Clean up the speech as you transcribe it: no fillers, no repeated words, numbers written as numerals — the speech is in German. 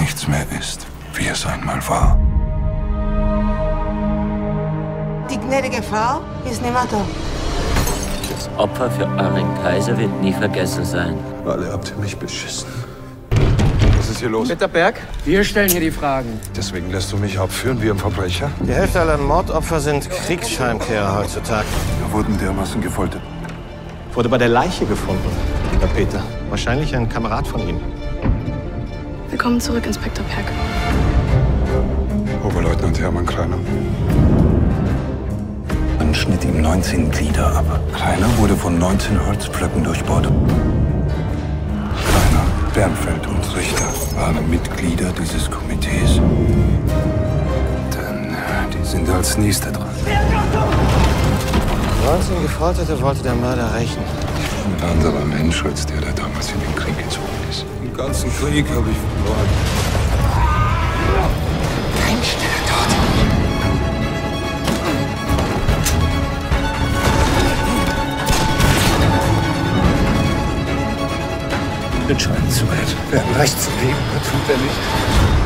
nichts mehr ist, wie es einmal war. Die gnädige Frau ist nicht mehr da. Das Opfer für euren Kaiser wird nie vergessen sein. Alle habt ihr mich beschissen. Was ist hier los? Bitterberg, wir stellen hier die Fragen. Deswegen lässt du mich abführen wie ein Verbrecher? Die Hälfte aller Mordopfer sind Kriegsheimkehrer heutzutage. Wir wurden dermaßen gefoltert. Wurde bei der Leiche gefunden, Herr Peter. Wahrscheinlich ein Kamerad von ihm. Willkommen zurück, Inspektor Perk. Oberleutnant Hermann Kleiner. Man schnitt ihm 19 Glieder ab. Kleiner wurde von 19 Holzpflöcken durchbohrt. Kleiner, Bernfeld und Richter waren Mitglieder dieses Komitees. Denn die sind als Nächste dran. 19 Gefolterte wollte der Mörder rächen. Ein anderer Mensch als der damals in den Krieg gezogen ist. Den ganzen Krieg habe ich verloren. Kein schneller Tod. Entscheidend zu weit. Wer ein Recht zu leben hat, tut er nicht.